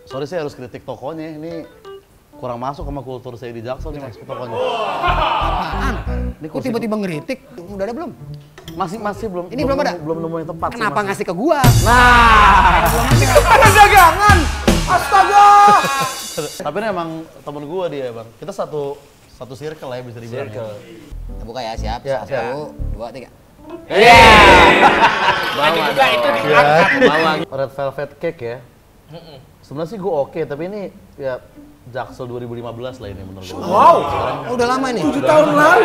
Sorry saya harus kritik tokonya, ini kurang masuk sama kultur saya di Jaksel nih mas tokonya. Apaan? Ini Kok tiba-tiba ngeritik? Udah ada belum? Masih belum. Ini belum ada? Belum nemu yang tepat. Kenapa sih, ngasih ke gua? Nah, Ada dagangan! Astaga! tapi ini emang temen gua dia bang. Kita satu circle lah ya bisa dibilang. Circle. Kita buka ya, siap. Ya, 1, 2, 3. Tadi juga itu diangkat. Bawang. Red Velvet Cake ya. Sebenarnya sih gua oke, tapi ini ya Jaksel 2015 lah ini menurut gua. Wow. Oh, udah lama ini? 7 tahun lalu.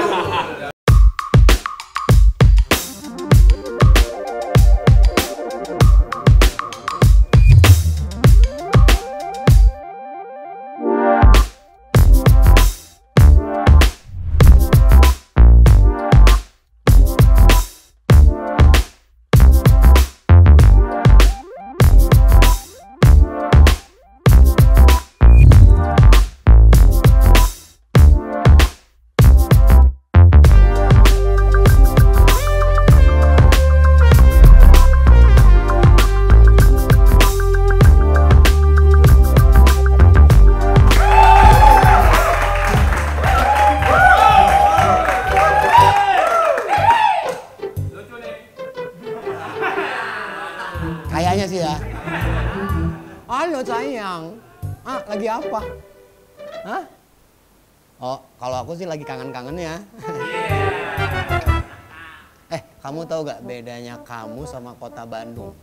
Kayaknya sih ya. Halo sayang. Ah, lagi apa? Hah? Oh, kalau aku sih lagi kangen-kangennya. Kamu tahu gak bedanya kamu sama kota Bandung?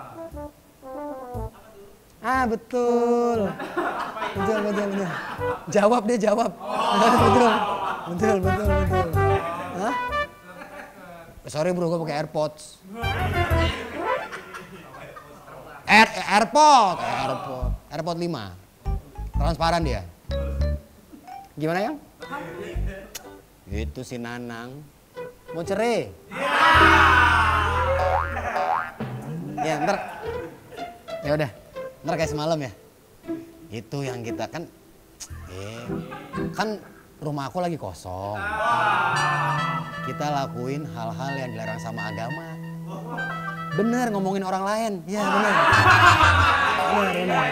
Ah, betul. Betul. Jawab deh, jawab. Betul. Hah? Sorry bro, gue pakai AirPods. AirPod 5. Transparan dia. Gimana yang? Itu si Nanang. Mau cerai? Ya, ntar. Ya udah. Ntar kayak semalam ya. Itu yang kita kan. Kan rumah aku lagi kosong. Kita lakuin hal-hal yang dilarang sama agama. Bener ngomongin orang lain. Ya bener. Bener.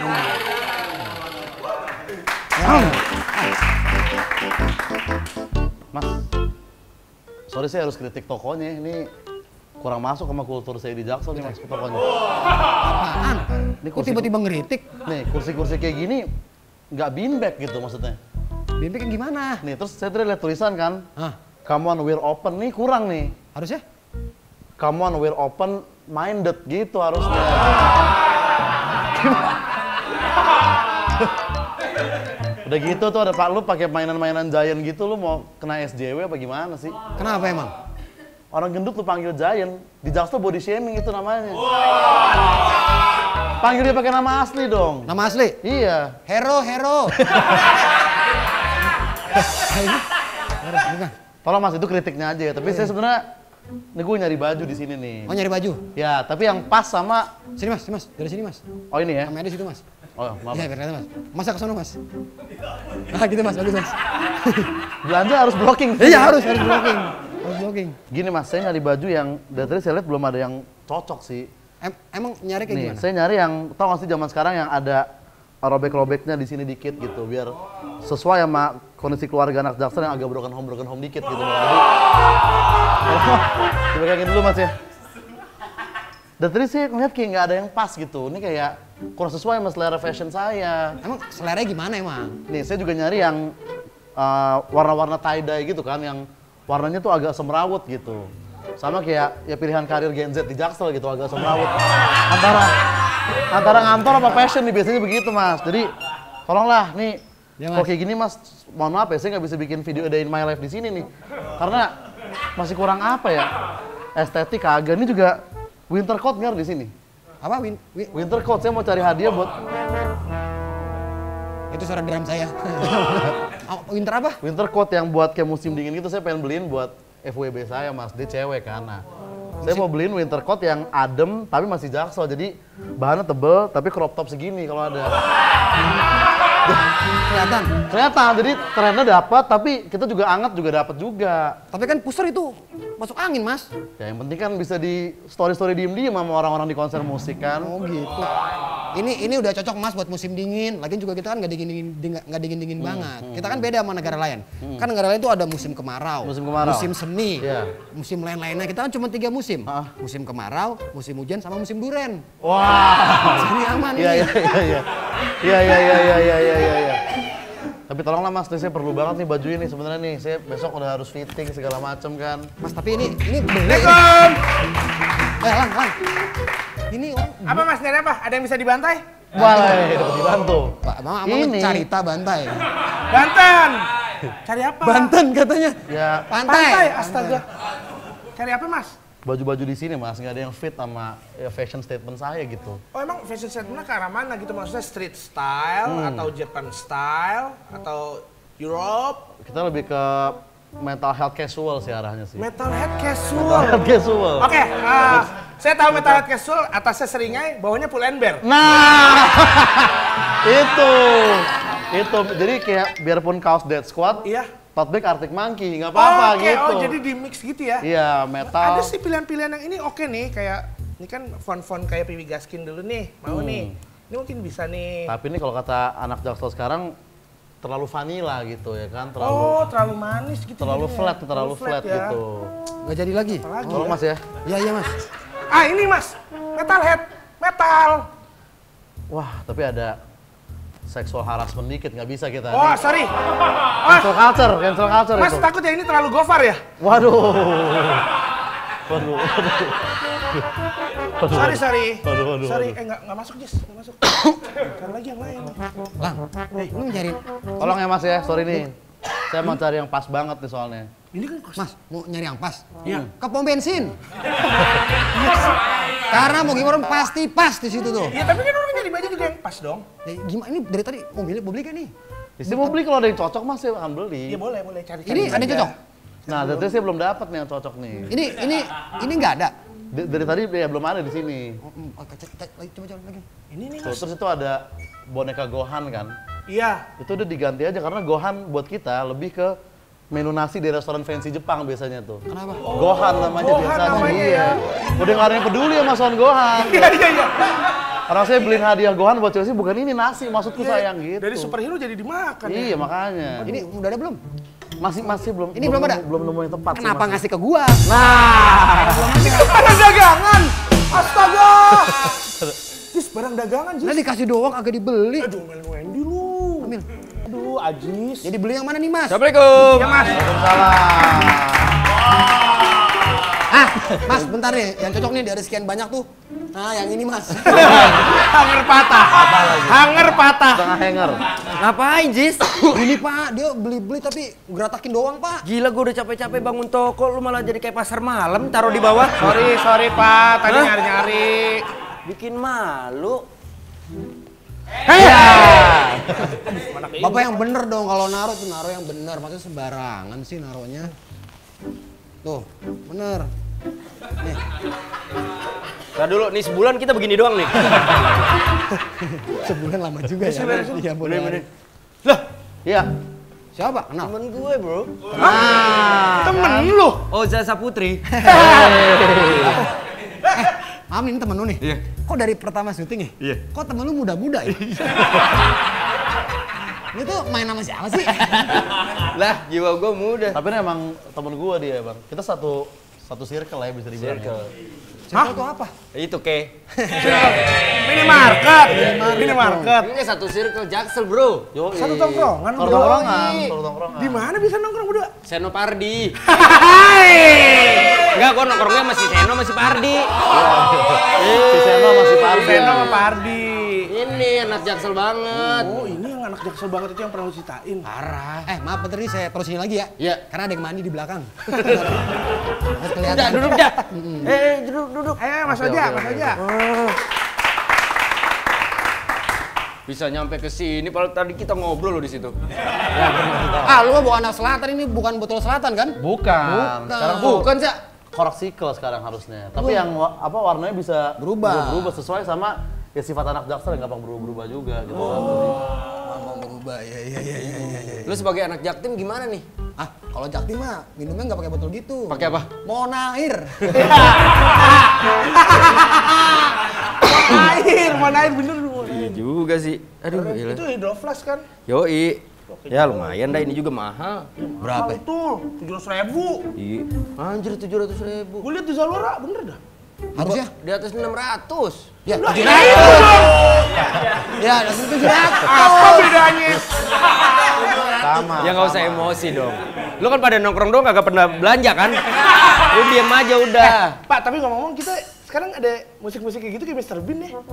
Mas, sorry saya harus kritik tokonya, ini kurang masuk sama kultur saya di Jaksel nih mas tokonya. Apaan? Ini Kok tiba-tiba ngeritik? Nih kursi-kursi kayak gini nggak beanbag gitu maksudnya. Bimbing gimana? Nih terus saya tadi lihat tulisan kan, Hah? come on we're open, nih kurang nih. Harusnya? Come on we're open minded gitu harusnya. Udah gitu tuh ada Pak lu pakai mainan-mainan Giant gitu, lu mau kena SJW apa gimana sih? Kenapa emang? Orang gendut lu panggil Giant, di Jaksel body shaming itu namanya. Panggil dia pakai nama asli dong. Nama asli? Iya. Hero. Tolong mas itu kritiknya aja ya, tapi saya sebenarnya ini gue nyari baju di sini nih. Oh nyari baju? Ya, tapi yang pas sama. Sini mas, dari sini mas. Oh ini ya? Kameranya di situ mas. Oh maaf. Iya biar kelihatan mas. Masa ke sono mas. Ah gitu mas, bagus mas. Belanja harus blocking. Iya harus blocking. Gini mas, saya nyari baju yang dari tadi saya lihat belum ada yang cocok sih. Emang nyari kayak Nih, gimana? saya nyari yang, tau gak sih zaman sekarang yang ada robek-robeknya di sini dikit gitu, biar sesuai sama kondisi keluarga anak Jaksel yang agak broken home dikit gitu. Jadi, dipegangin dulu mas ya. Dan tadi saya ngeliat kayak nggak ada yang pas gitu, ini kayak kurang sesuai sama selera fashion saya. Emang seleranya gimana emang? Nih, saya juga nyari yang warna-warna tie-dye gitu kan, yang warnanya tuh agak semrawut gitu. Sama kayak ya pilihan karir Gen Z di Jaksel gitu, agak semrawut. Antara ngantor apa fashion nih, biasanya begitu mas. Jadi tolonglah nih, ya, kalau kayak gini mas, mohon maaf ya, saya nggak bisa bikin video a day in my life di sini nih. Karena masih kurang apa ya, estetik kagak. Ini juga winter coat nggak di sini? Apa Winter coat, saya mau cari hadiah buat. Itu suara drum saya. Winter apa? Winter coat yang buat kayak musim dingin gitu, saya pengen beliin buat FWB saya mas, dia cewek kan. Nah, saya mau beliin winter coat yang adem tapi masih Jaksel, jadi bahannya tebel tapi crop top segini kalau ada. Kelihatan Kelihatan, jadi trennya dapat, tapi kita juga anget juga dapat juga. Tapi kan pusar itu masuk angin, Mas. Ya yang penting kan bisa di story-story diem-diem sama orang-orang di konser musik kan. Oh gitu. Ini udah cocok, Mas, buat musim dingin. Lagian juga kita kan nggak dingin banget. Kita kan beda sama negara lain. Kan negara lain itu ada musim kemarau, musim semi, musim lain-lainnya. Kita kan cuma 3 musim. Musim kemarau, musim hujan, sama musim duren. Wah. Ini aman Iya. Iya. Tapi tolonglah Mas, nih saya perlu banget nih baju ini sebenarnya nih. Saya besok udah harus fitting segala macem kan. Mas, tapi ini beli. Lang. Ini Apa Mas, nyari apa? Ada yang bisa dibantai? Wah, dapat dibantu. Pak, ini carita bantai. Banten! Cari apa? Banten katanya. Ya, Pantai, astaga. Cari apa Mas? baju-baju di sini Mas, nggak ada yang fit sama ya, fashion statement saya gitu. Oh emang fashion statementnya ke arah mana gitu? Maksudnya street style, atau Japan style, atau Europe? Kita lebih ke mental health casual sih arahnya sih. Metalhead casual. Health casual. Oke, saya tahu metalhead casual, atasnya seringai, bawahnya pull and bear. Nah, itu. Jadi kayak biarpun kaos Dead Squad, Iya. tote bag Arctic Monkey, nggak apa-apa gitu. Oh jadi di mix gitu ya? Iya, metal. Ada sih pilihan-pilihan yang ini oke nih, kayak ini kan font-font kayak Piwi Gaskin dulu nih, mau nih. Ini mungkin bisa nih. Tapi ini kalau kata anak Jaksel sekarang terlalu vanilla gitu ya kan, terlalu manis gitu. terlalu jadinya. terlalu flat ya. gitu. Nggak jadi lagi. Apalagi Tolong ya? Mas ya. Iya Mas. Ah ini Mas, metalhead, metal. Wah, tapi ada seksual harassment dikit, nggak bisa kita. Oh Nih. sorry. Cancel culture Mas itu. takut ya ini terlalu gofar ya? Waduh. Sorry. Waduh. Nggak masuk Jis, nggak masuk. Cari lagi yang lain. Lang, lu nyari. Tolong ya Mas ya, sorry nih. Saya mau cari yang pas banget nih soalnya. Ini kan kos. Mas, mau nyari yang pas? Iya. Ke pom bensin. Karena mau gimana pasti pas di situ tuh. Iya tapi kan orang nyari baju juga yang pas dong. Gimana ini dari tadi mau beli kan nih? Saya mau beli kalau ada yang cocok Mas, saya akan beli. Iya boleh cari. Ini ada yang cocok? Nah, dari saya belum dapat nih yang cocok nih. Ini nggak ada. Dari tadi ya belum ada di sini. Coba lagi. Ini nih Tuh, Mas. terus itu ada boneka Gohan kan. Iya. Itu udah diganti aja karena Gohan buat kita lebih ke menu nasi di restoran fancy Jepang biasanya tuh. Kenapa? Gohan namanya Gohan biasanya. namanya Iya. ya. Udah nggak ada yang peduli sama soal Gohan. Iya. Karena saya beliin hadiah Gohan buat Chelsea bukan ini nasi, maksudku sayang gitu. Dari superhero jadi dimakan ya. Iya makanya. Ini udah ada belum? Masih belum. Ini belum ada? Belum nemu yang tepat. sih, Kenapa Mas. ngasih ke gua? Nah. Ini kan barang dagangan. Astaga. Jis barang dagangan Jis. Nah dikasih doang agak dibeli. Aduh Mel Wendy lu. Ambil. Aduh Ajis. Jadi beli yang mana nih Mas? Assalamualaikum. Ya Mas. Ah, Mas bentar nih, yang cocok nih dari sekian banyak tuh. Nah yang ini Mas. Hanger patah. Hanger patah. Setengah hanger. Ngapain, Jis? Ini Pak, dia beli-beli tapi geratakin doang Pak. Gila, gue udah capek-capek bangun toko, lu malah jadi kayak pasar malam taruh di bawah. Sorry Pak, tadi Hah? nyari-nyari. Bikin malu. Bapak yang bener dong kalau naruh tuh naruh yang bener, maksudnya sembarangan sih naruhnya. Tuh, bener. Nih, Nah dulu, nih sebulan kita begini doang nih. sebulan lama juga ya. Iya boleh. Lah, iya. Siapa? Kenal? Temen gue, bro. Temen lu. Oh, Zaza Putri. Mam ini temen lu nih? Iya. Kok dari pertama syuting ya? Iya. Kok temen lu muda-muda ya? Ini tuh main sama siapa sih? Lah, jiwa gue muda. Tapi ini emang temen gua dia bang. Kita satu circle lah ya bisa dibilang. Ya. Circle itu apa? Itu ke. Minimarket. Ini satu circle Jaksel, bro. Yoi. Satu tongkrongan, bro. Tongkrongan. Di mana bisa nongkrong berdua? Senopardi. Hai. Enggak, gue nongkrongnya masih Seno, masih Pardi. Si Seno masih Pardi. Seno sama Pardi. Ini anak Jaksel banget. Oh ini yang anak Jaksel banget itu yang pernah lu ceritain. Parah. Maaf bentar nih saya terusin lagi ya. Iya. Karena ada yang mandi di belakang. Udah, Kelihatan. duduk dah. Duduk. Ayo Mas Oke, Oja, oke, Mas oke. Oja. Bisa nyampe ke sini, padahal tadi kita ngobrol loh di situ. Ah, lu mah bukan anak selatan ini, bukan botol selatan kan? Bukan. Sekarang tuh Bukan, Cak. koraksikel sekarang harusnya. Tapi yang warnanya bisa Berubah. berubah sesuai sama ya sifat anak Jaksel yang gampang berubah juga gitu kan. Mau berubah, ya. Lu sebagai anak Jaktim gimana nih? Ah, kalau Jaktim mah minumnya nggak pakai botol gitu. Pakai apa? Monair. Monair bener. Iya juga sih. Aduh, gila. Itu hidroflask kan? Yoi. Ya lumayan dah, ini juga mahal. Berapa? Tuh, 700.000. Iya. Anjir 700.000. Gue liat di Zalora, bener dah. Harusnya? Di atas 600. Ya, Lah, 700. itu dong. Ya, 700. Apa bedanya? Sama. Ya nggak usah emosi dong. Lu kan pada nongkrong dong kagak pernah belanja kan? Lu diem aja udah. Pak, tapi ngomong-ngomong kita sekarang ada musik-musik kayak gitu kayak Mr. Bean ya?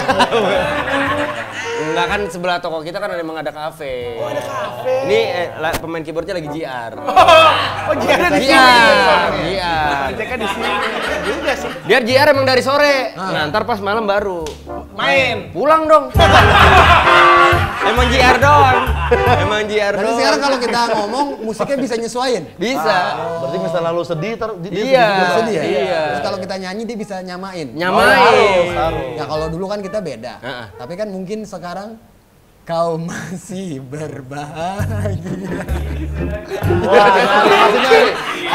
Enggak kan sebelah toko kita kan emang ada kafe. Oh, ada kafe. Ini pemain keyboardnya lagi JR. Oh, JR di sini. JR. JK di sini. Juga sih. Dia JR emang dari sore. Nah, ntar pas malam baru Main. pulang dong. Emang JR doang. Emang JR Berarti doang. sekarang kalau kita ngomong musiknya bisa nyesuaiin. Bisa. Berarti misalnya lu sedih, dia Iya. Sedih ya? Iya. Terus kalau kita nyanyi dia bisa nyamain. Nyamain. Ya kalau dulu kan kita beda. Heeh. Tapi kan mungkin sekarang kau masih berbahagia. Wah, masih nyari.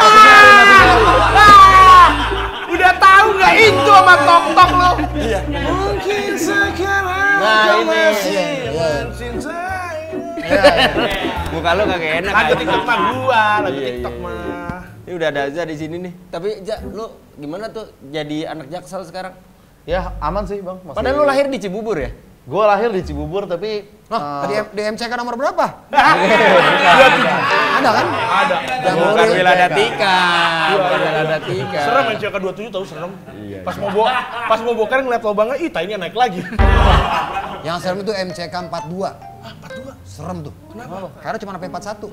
Udah tahu nggak itu sama tok-tok lo? Iya. Mungkin sekarang Nah, kau ini. masih Iya. mencintai. Muka lu kagak enak. Lagu anjing. TikTok mah gua, lagu Iya, TikTok iya, mah. Ini udah ada Za di sini nih. Tapi Ja, lu gimana tuh jadi anak Jaksel sekarang? Ya aman sih bang. Padahal lu lahir di Cibubur ya? Gue lahir di Cibubur tapi Di MCK nomor berapa? Ada kan? Ada. Bukan Wiladatika. Bukan Wiladatika. Serem yang CK 27 tahu serem. Pas mau bokar ngeliat lubangnya, ih tainya naik lagi. Yang serem itu MCK 42. 42? Serem tuh. Kenapa? Karena cuma sampai 41.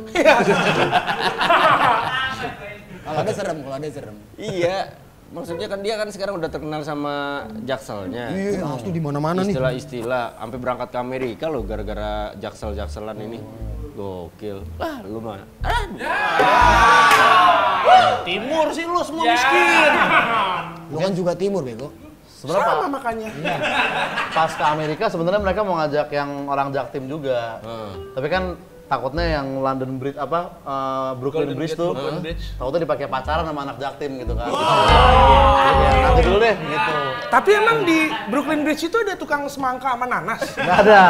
Kalau ada serem. Iya. Maksudnya kan dia kan sekarang udah terkenal sama Jakselnya. Iya, pasti di mana-mana nih. Istilah-istilah sampai berangkat ke Amerika loh gara-gara Jaksel-Jakselan ini. Gokil. Lah, lu mah. Timur sih lu semua miskin. Lu kan juga timur, bego. Sama makanya. pas ke Amerika sebenarnya mereka mau ngajak yang orang Jaktim juga. Tapi kan takutnya yang London Bridge Brooklyn Bridge tuh takutnya dipakai pacaran sama anak Jaktim gitu kan. Ya, nanti dulu deh gitu. Tapi emang di Brooklyn Bridge itu ada tukang semangka sama nanas. Nggak ada.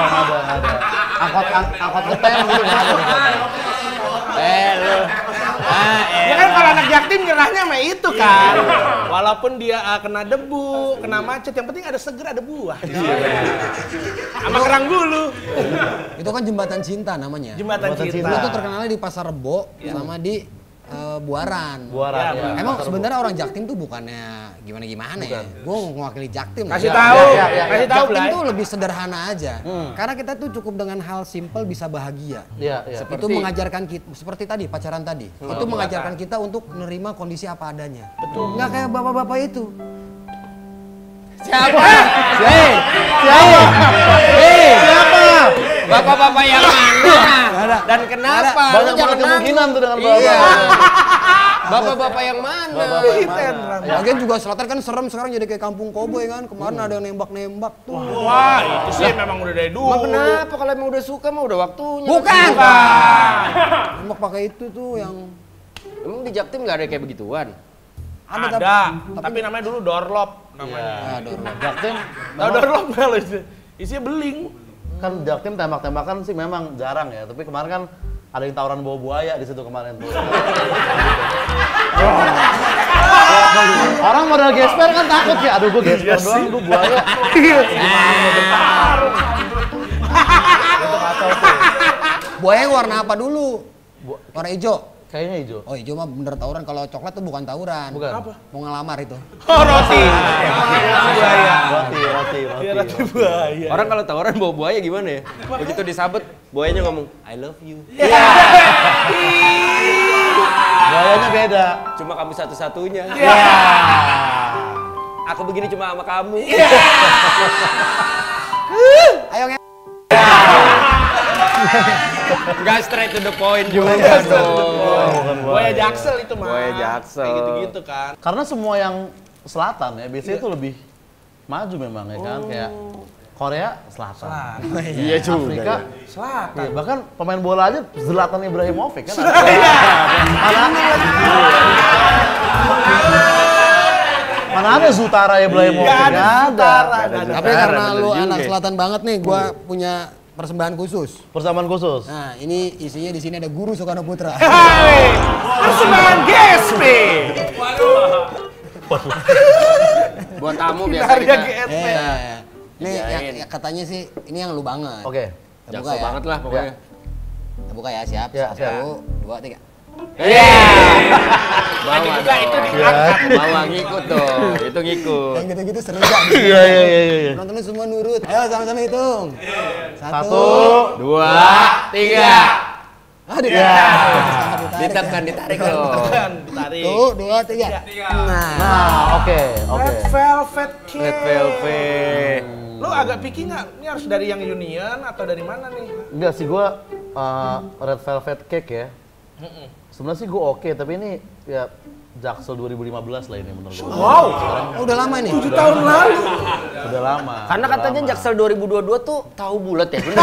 Angkot ngetem gitu nggak ada di sana. Lu. Ya kan kalau anak Jaktim nyerahnya sama itu kan. Walaupun dia kena debu, kena macet, yang penting ada seger, ada buah. Sama kerang bulu. Itu kan jembatan cinta namanya. Jembatan cinta. Dulu tuh terkenalnya di Pasar Rebo sama di Buaran. Buaran ya. Emang sebenarnya orang Jaktim tuh bukannya gimana-gimana ya. Gue mewakili Jaktim. Kasih ya. tahu, ya. kasih tahu Jaktim Blay. tuh lebih sederhana aja. Karena kita tuh cukup dengan hal simpel bisa bahagia. Iya. Itu mengajarkan kita seperti tadi pacaran tadi. Itu mengajarkan kita untuk menerima kondisi apa adanya. Betul. Nggak kayak bapak-bapak itu. Siapa? Siapa? Bapak-bapak yang mana? Dan kenapa? Banyak banget kemungkinan tuh dengan bapak. Iya. Bapak-bapak yang mana? Lagian juga selatan kan serem sekarang jadi kayak kampung koboi kan. Kemarin ada yang nembak-nembak tuh. Wah, itu sih memang udah dari dulu. Emang kenapa kalau emang udah suka mah udah waktunya. Bukan. Nembak pakai itu tuh yang Emang di Jaktim nggak ada kayak begituan? Ada, tapi namanya dulu Dorlop namanya. Jaktim Tahu Dorlop nggak lo? Isinya beling. kan Jaktim tembak-tembakan sih memang jarang ya, tapi kemarin kan ada yang tawuran bawa buaya di situ kemarin tuh. Orang modal gesper kan takut ya, aduh gue gesper doang, gue buaya. buaya warna apa dulu? Warna hijau. Kayaknya hijau. Oh hijau mah bener tawuran, kalau coklat tuh bukan tawuran. Bukan. Apa? Mau ngelamar itu. Oh, roti. Buaya. Roti. Buaya. Orang kalau tawaran bawa buaya gimana ya? Begitu disabet, buayanya ngomong, I love you. Buayanya beda. Cuma kamu satu-satunya. Aku begini cuma sama kamu. Ayo nge. Enggak straight to the point juga dong. Buaya Jaksel itu mah. Buaya Jaksel. Kayak gitu-gitu kan. Karena semua yang selatan ya biasanya itu lebih maju memang ya kan, kayak Korea Selatan. Iya juga. Afrika Selatan. iya, bahkan pemain bola aja Zlatan Ibrahimovic kan. Mana ada Zutara Ibrahimovic? Nggak ada. Tapi karena lu anak selatan banget nih, gua punya persembahan khusus. Persamaan khusus. Nah, ini isinya di sini ada Guru Soekarno Putra. Hai, persembahan GSP. Buat tamu biasa kita. GSP. Nih yang katanya sih ini yang lu banget. Oke. Kita buka Jaksel ya. banget lah pokoknya. Kita buka ya, siap. Ya, 1, 2, 3. Bawa juga itu diangkat. Bawa ngikut dong. Itu ngikut. Yang gitu-gitu seru gak? Iya. Penontonnya semua nurut. Ayo sama-sama hitung. 1, 1, 2, 3. Aduh. Ditekan, ditarik dong. Ditarik. 1, 2, 3. Nah, oke. Red Velvet Cake. Red Velvet. Lu agak picky nggak? Ini harus dari yang Union atau dari mana nih? Enggak sih gua Red Velvet Cake ya. Sebenarnya sih gua oke, tapi ini ya Jaksel 2015 lah ini menurut gua. Wow. Oh, udah lama ini. 7 tahun lalu. Udah lama. Karena udah katanya lama. Jaksel 2022 tuh tahu bulat ya. Bener?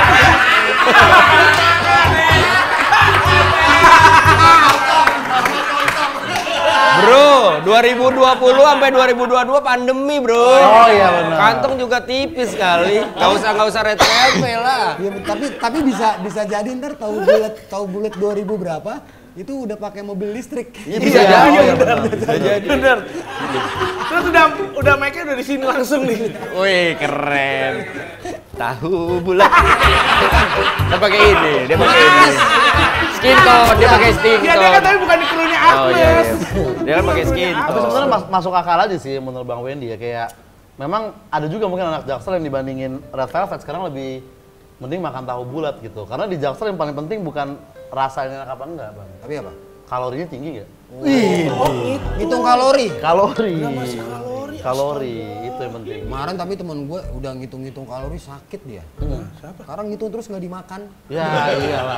Bro, 2020 sampai 2022 pandemi, Bro. Oh iya benar. Kantong juga tipis kali. Gak usah red velvet lah. Ya, tapi bisa jadi ntar tahu bulat 2000 berapa itu udah pakai mobil listrik. Iya, bisa jadi. Bener. Terus udah mic-nya udah di sini langsung nih. Wih, keren. Tahu bulat. Dia pakai ini, dia pakai ini. Skin tone, dia pakai skin Iya, dia tone. kan tapi bukan di krunya Oh iya, Agnes. iya. Dia kan pakai skin Tapi tone. sebenarnya masuk akal aja sih menurut Bang Wendy ya, kayak memang ada juga mungkin anak Jaksel yang dibandingin Red Velvet sekarang lebih mending makan tahu bulat gitu. Karena di Jaksel yang paling penting bukan rasanya enak apa enggak, Bang. Tapi apa? Kalorinya tinggi nggak? Hitung kalori. Kalori. Kalori itu yang penting. Kemarin tapi teman gue udah ngitung-ngitung kalori sakit dia. Siapa? Sekarang ngitung terus nggak dimakan. Ya iyalah.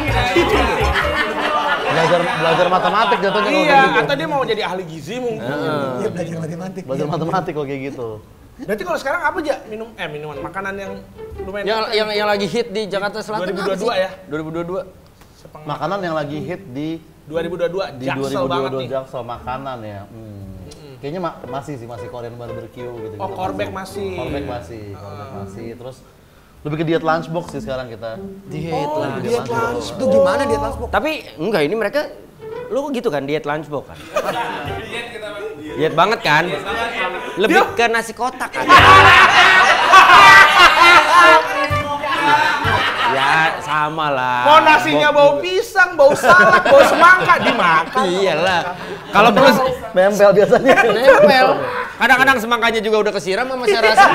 Belajar matematik jatuhnya kalau Iya, kayak gitu. atau dia mau jadi ahli gizi mungkin. Dia belajar matematik. Belajar matematik kalau kayak gitu. Berarti kalau sekarang apa aja minuman makanan yang lumayan Yang lagi hit di Jakarta Selatan 2022 ya? 2022. Makanan yang lagi hit di 2022 di Jaksel banget 2022 nih. Jaksel makanan ya. Kayaknya masih Korean barbecue gitu. Oh, Korbek masih. Korbek masih. Terus lebih ke diet lunchbox sih sekarang kita. Diet Diet lunch. Itu gimana diet lunchbox? Tapi enggak, ini mereka lu gitu kan diet lunchbox kan? Diet banget kan? Lebih ke nasi kotak kan? Ya sama lah. Mau nasinya bau pisang, bau salak, bau semangka dimakan. Iyalah. Kalau perlu Nempel biasanya. nempel. Kadang-kadang semangkanya juga udah kesiram sama saya rasa.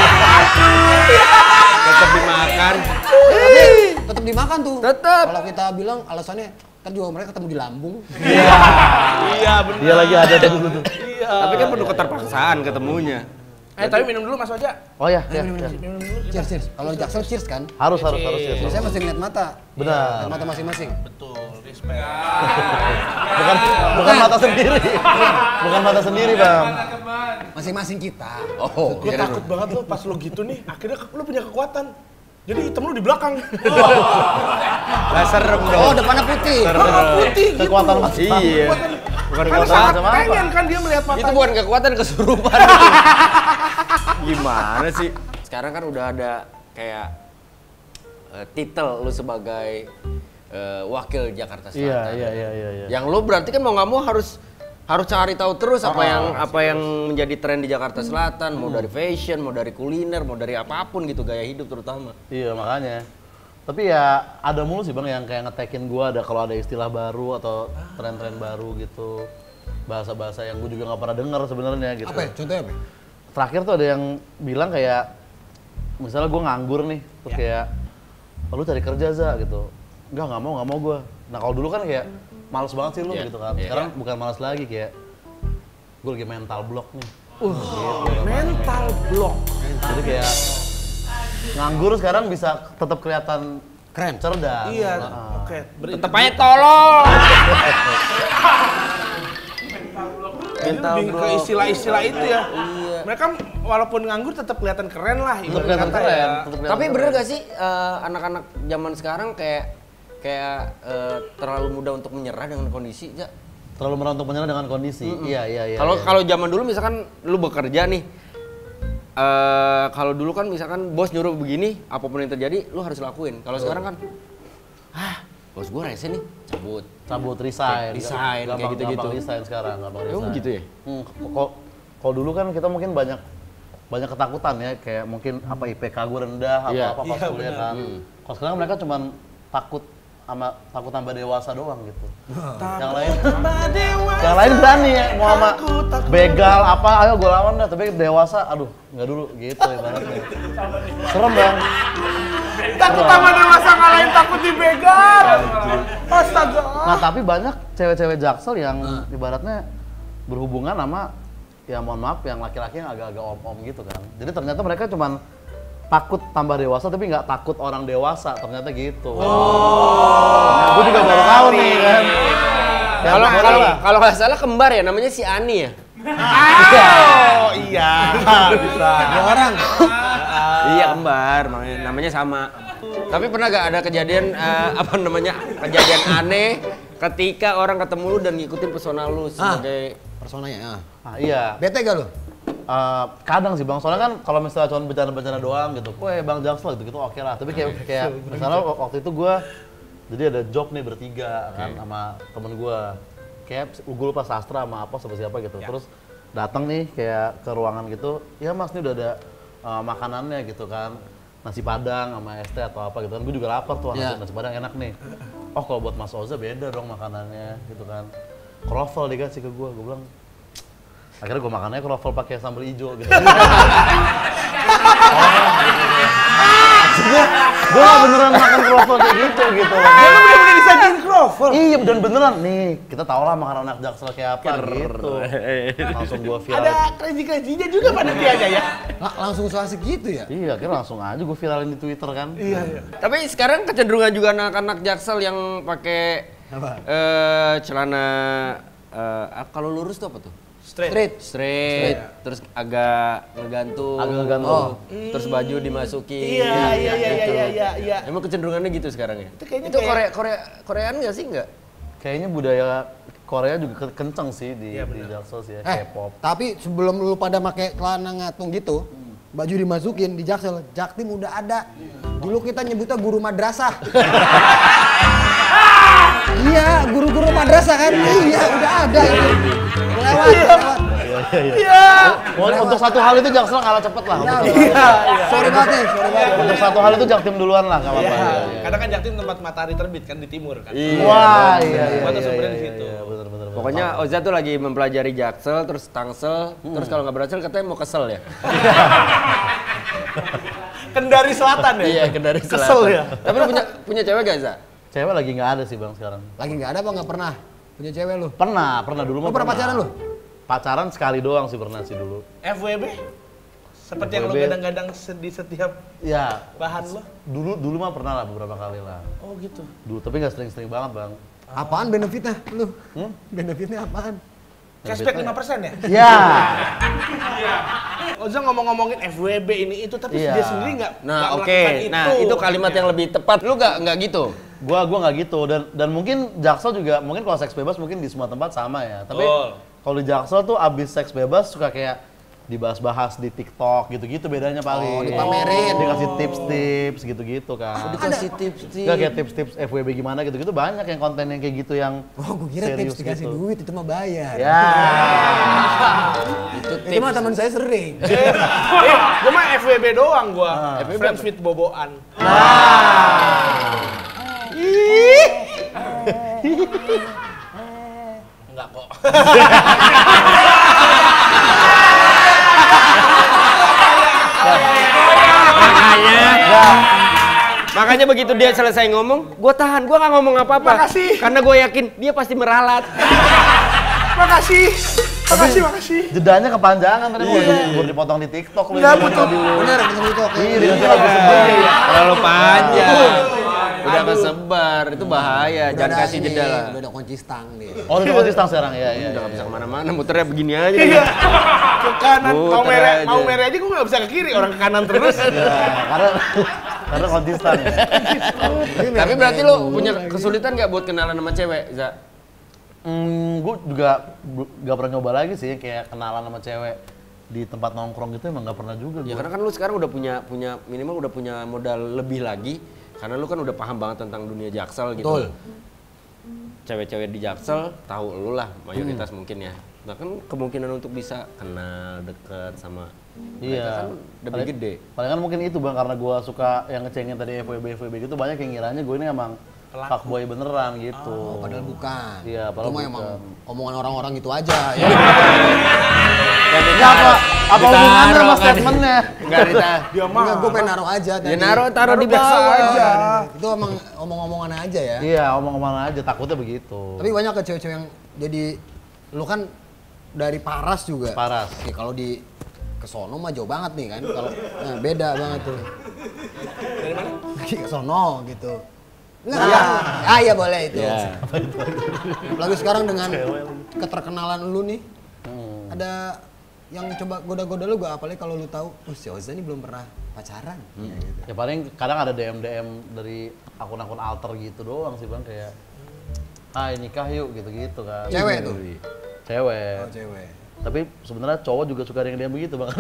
Tetap dimakan. Tetap dimakan tuh. Tetep. Kalau kita bilang alasannya kan juga mereka ketemu di lambung. Iya, benar. Dia lagi ada dulu tuh. Iya. Tapi kan penuh keterpaksaan ketemunya. Tapi minum dulu Mas Oja. Oh ya, Minum dulu. Cheers. Kalau di Jaksel cheers kan? harus ya. Saya masih ngeliat mata. Benar. Lihat mata masing-masing. Betul, respect. Bukan mata sendiri. Bukan mata sendiri, Bang. Masing-masing kita. Oh, Gue takut banget lo pas lo gitu nih, akhirnya lo punya kekuatan. Jadi hitam lo di belakang. Gak serem dong. Oh, depannya putih. Putih gitu. Kekuatan macam Iya. Bukan Kan kekuatan sangat macam apa. pengen kan dia melihat Itu matanya. bukan kekuatan, kesurupan. Gimana sih? Sekarang kan udah ada kayak titel lu sebagai wakil Jakarta Selatan. Iya. Yang lu berarti kan mau nggak mau harus cari tahu terus apa yang menjadi tren di Jakarta Selatan, mau dari fashion, mau dari kuliner, mau dari apapun gitu, gaya hidup terutama. Iya, makanya. Tapi ya ada mulu sih Bang yang kayak ngetekin gua ada kalau ada istilah baru atau tren-tren baru gitu. Bahasa-bahasa yang gua juga nggak pernah dengar sebenarnya gitu. Apa ya? Contohnya apa? Terakhir tuh ada yang bilang kayak misalnya gua nganggur nih, terus kayak lu cari kerja Za gitu. Nggak mau gua. Nah, kalau dulu kan kayak males banget sih lu gitu kan. Sekarang bukan males lagi, kayak gua lagi mental block nih. Mental block. Jadi kayak nganggur sekarang bisa tetap kelihatan Keren. cerdas. Iya, Nah, oke. Tetep aja tolol. Mental block. Lebih ke istilah-istilah itu ya. Iya. Mereka walaupun nganggur tetap kelihatan keren lah. Tetap kelihatan keren. Tapi bener gak sih anak-anak zaman sekarang kayak terlalu mudah untuk menyerah dengan kondisi, Ja? Terlalu mudah untuk menyerah dengan kondisi. Iya. Kalau zaman dulu misalkan lu bekerja nih, kalau dulu kan misalkan bos nyuruh begini, apapun yang terjadi lu harus lakuin. Kalau sekarang kan, bos gue rese nih, cabut, resign kayak gitu-gitu. Gampang resign sekarang, gampang resign. Oh gitu ya? Kalau dulu kan kita mungkin banyak ketakutan ya, kayak mungkin apa IPK gue rendah, apa pas kuliah kan. Kalau sekarang mereka cuman takut tambah dewasa doang gitu. Yang lain berani ya, mau sama begal apa, ayo gue lawan dah. Tapi dewasa, aduh nggak dulu gitu ibaratnya. Serem bang. Takut sama dewasa ngalahin takut dibegal. Astaga. Nah tapi banyak cewek-cewek Jaksel yang ibaratnya berhubungan sama, ya mohon maaf, yang laki-laki yang agak-agak om-om gitu kan. Jadi ternyata mereka cuman takut tambah dewasa tapi nggak takut orang dewasa, ternyata gitu. Nah, gue juga baru tahu nih kan. Kalau nggak salah kembar ya, namanya si Ani ya. Oh iya. Bisa. Ada orang. Iya kembar, namanya sama. Tapi pernah gak ada kejadian kejadian aneh ketika orang ketemu lu dan ngikutin pesona lu sebagai personanya? Iya. Bete gak lu? Kadang sih bang, soalnya kan kalau misalnya cuma bercanda-bercanda doang gitu, bang Jaksel gitu oke lah. Tapi kayak misalnya waktu itu gue, jadi ada job nih bertiga kan sama temen gue. Kayak gue lupa sastra sama apa siapa gitu. Terus datang nih kayak ke ruangan gitu, ya mas ini udah ada makanannya gitu kan. Nasi padang sama es teh atau apa gitu kan. Gue juga lapar tuh, nasi padang enak nih. Oh kalau buat Mas Oza beda dong makanannya gitu kan. Kroffel dikasih ke gue bilang, akhirnya gue makannya kroffel pakai sambal hijau gitu. Gue gak beneran makan kroffel kayak gitu. Lu bener-bener disajiin kroffel? Iya beneran nih, kita tau lah makan anak Jaksel kayak apa gitu. Langsung gue viralin. Ada crazy-crazynya juga panitianya ya? Langsung so asik gitu ya? Iya, akhirnya langsung aja gue viralin di Twitter kan. Iya. Tapi sekarang kecenderungan juga anak-anak Jaksel yang pakai celana kalau lurus tuh apa tuh? Straight. Terus agak ngegantung. Terus baju dimasukin. Iya. Emang kecenderungannya gitu sekarang ya? Itu Koreaan nggak sih nggak? Kayaknya budaya Korea juga kenceng sih di Jaksel sih ya, K-pop. Tapi sebelum lu pada pakai celana ngatung gitu, baju dimasukin di Jaksel, Jaktim udah ada. Dulu kita nyebutnya guru madrasah. Iya, guru-guru madrasah kan? Iya, udah ada itu. Lewat. Iya. Untuk satu hal itu Jaksel kalah cepet lah. Iya. Sorry banget. Untuk satu hal itu Jaktim duluan lah, nggak apa-apa. Karena kan Jaktim tempat matahari terbit kan di timur kan. Wah, iya. Gua tuh sebenarnya di situ. Bener. Pokoknya Oza tuh lagi mempelajari Jaksel, terus Tangsel, terus kalau nggak berhasil katanya mau kesel ya. Kendari Selatan ya? Iya, Kendari Selatan. Kesel ya? Tapi lu punya cewek gak, Za? Cewek lagi nggak ada sih bang sekarang. Lagi nggak ada apa nggak pernah punya cewek lu? Pernah dulu mah. Lu pernah pacaran lu? Pacaran sekali doang sih pernah sih dulu. FWB? Seperti yang lo gadang-gadang di setiap bahan lo? Dulu mah pernah lah beberapa kali lah. Oh gitu? Dulu, tapi nggak sering-sering banget bang. Apaan benefitnya lu? Benefitnya apaan? Cashback 5% ya? Iya. Oza ngomongin FWB ini itu, tapi dia sendiri nggak melakukan itu. Nah itu kalimat yang lebih tepat. Lu nggak gitu? Gua nggak gitu, dan mungkin Jaksel juga, mungkin kalau seks bebas mungkin di semua tempat sama ya. Tapi kalau di Jaksel tuh abis seks bebas suka kayak dibahas-bahas di TikTok gitu-gitu bedanya paling. Dipamerin. Dikasih tips-tips gitu-gitu kan. Dikasih tips-tips. Nggak kayak tips-tips FWB gimana gitu-gitu, banyak yang konten yang kayak gitu yang gua kira tips dikasih gitu. duit itu mah bayar. Ya. Itu mah teman saya sering. Gua mah FWB doang gua. Friends with boboan. Enggak kok. Makanya begitu dia selesai ngomong, gue tahan, gue nggak ngomong apa-apa. Makasih. Karena gue yakin dia pasti meralat. Makasih. Jedanya kepanjangan tadi mau dipotong di TikTok lu. Enggak butuh. Bener, di TikTok. Iya, dia lagi sedih. Terlalu panjang. Udah tersebar, itu bahaya. Jangan kasih jeda lah. Udah ada kunci stang nih. Oh, udah kunci stang sekarang ya. Udah nggak bisa kemana-mana, muternya begini aja. Iya. Ke kanan, mau merah aja gue nggak bisa ke kiri, orang ke kanan terus. Ya, karena kunci stang ya. Tapi berarti lo punya kesulitan nggak buat kenalan sama cewek, Za? Gue juga gak pernah nyoba lagi sih kayak kenalan sama cewek di tempat nongkrong gitu, emang gak pernah juga. Ya karena kan lu sekarang udah punya minimal udah punya modal lebih lagi karena lu kan udah paham banget tentang dunia Jaksel gitu. Betul. Cewek-cewek di Jaksel tahu lu lah mayoritas mungkin ya. Nah kan kemungkinan untuk bisa kenal deket sama mereka kan lebih gede. Paling kan mungkin itu bang, karena gue suka yang ngecengin tadi FWB gitu, banyak yang ngiranya gue ini emang fuckboy beneran gitu. Oh, padahal bukan. Iya, padahal bukan. Emang omongan orang-orang gitu aja. Ya. Apa hubungannya sama statementnya? Enggak Rita. Dia mah. Enggak, gue pengen naruh aja tadi. Ya taruh di bawah aja. Itu emang omong-omongan aja ya. Iya, omong-omongan aja, takutnya begitu. Tapi banyak ke cewek-cewek yang jadi, lu kan dari Paras juga. Paras. Oke, kalau di kesono mah jauh banget nih kan. Kalau beda banget tuh. Dari mana? Kesono gitu. Enggak. Iya boleh itu. Ya. Apalagi sekarang dengan keterkenalan lu nih. Ada yang coba goda-goda lu gak? Apalagi kalau lu tahu, si Oza ini belum pernah pacaran. Gitu. Ya paling kadang ada DM dari akun-akun alter gitu doang sih bang, kayak hai nikah yuk gitu-gitu kan. Cewek tuh? Cewek. Oh cewek. Tapi sebenarnya cowok juga suka ada yang DM begitu bang.